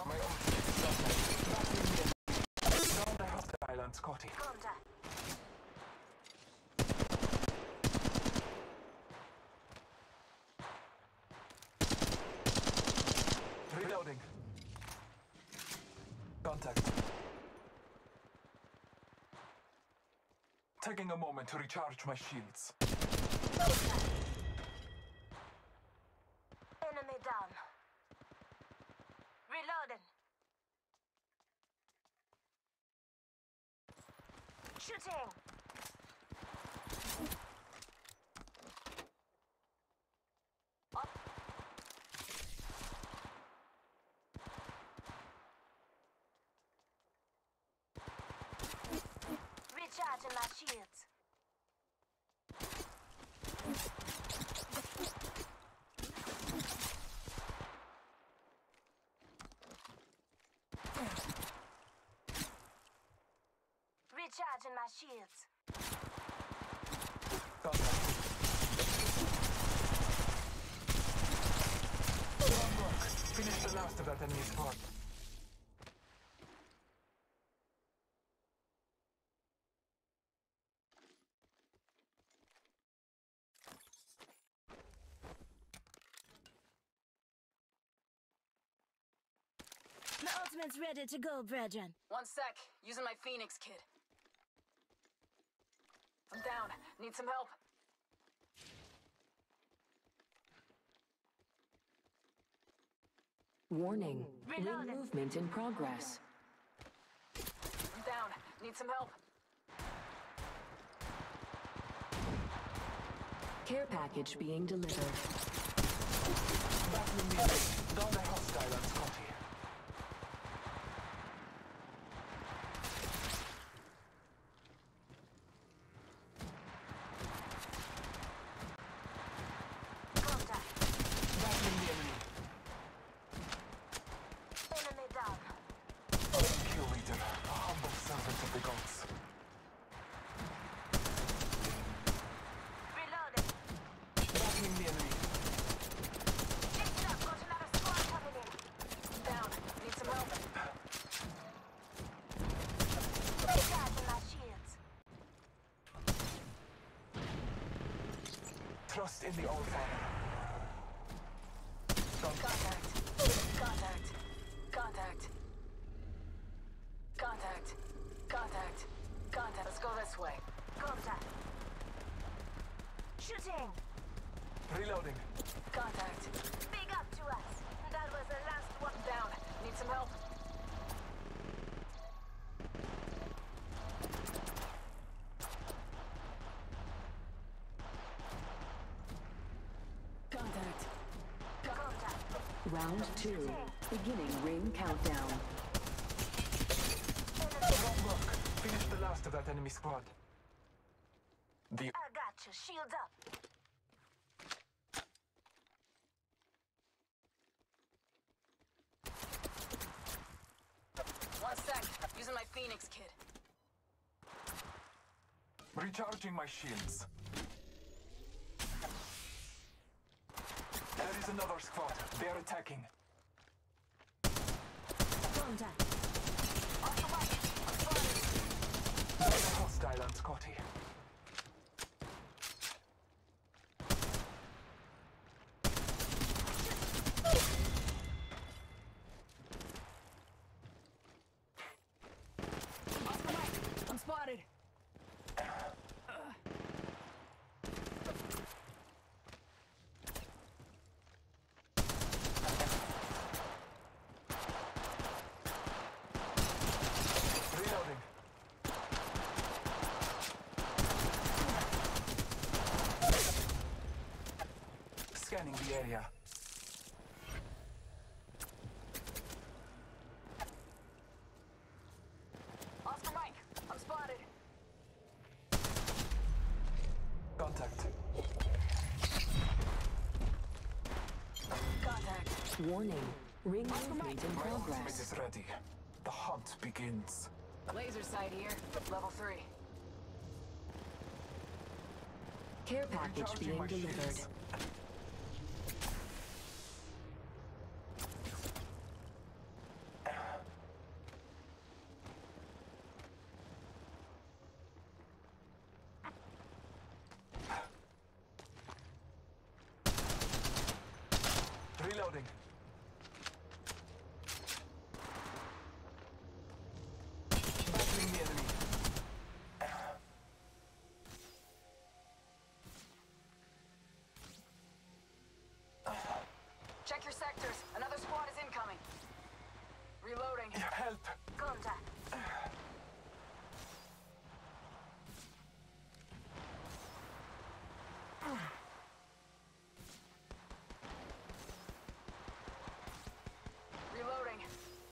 My ultimate is done. Down the hostile on Scotty. Contact. Reloading. Contact. Taking a moment to recharge my shields. Enemy down. Reloading. Shooting. Up. Recharging my shields. Recharging my shields. Contact. One work. Finish the last of that enemy squad. My ultimate's ready to go, brethren. One sec. Using my Phoenix kit. I'm down. Need some help. Warning. Ring Reloading. movement in progress. I'm down. Need some help. Care package being delivered. Battling the enemy. Down the hostile on Scotty. Contact. Battling the enemy. Enemy down. Thank you, leader. A humble servant of the gods. Reloading. Battling the enemy. Heads up, got another squad coming in. Down. Need some help. Recharging my shields. Trust in the All-Father. Contact. Contact. Contact. Contact. Contact. Contact. Let's go this way. Contact. Shooting. Reloading. Contact. Big up to us. That was the last one. Down. Need some help. Contact. Contact. Round 2. Beginning ring countdown. Wrong work. Finish the last of that enemy squad. The I got you. Shields up. One sec. Using my Phoenix kit. recharging my shields. There is another squad. They're attacking. Contact. On the way. There's a hostile on Scotty. I'm spotted. Reloading. Scanning the area. Oscar Mike, I'm spotted. Contact. Contact. Warning. Ring Oscar movement Mike. in My ultimate progress. is ready. The hunt begins. Laser sight here. Level 3. Care package Recharging being my delivered. shields. Reloading.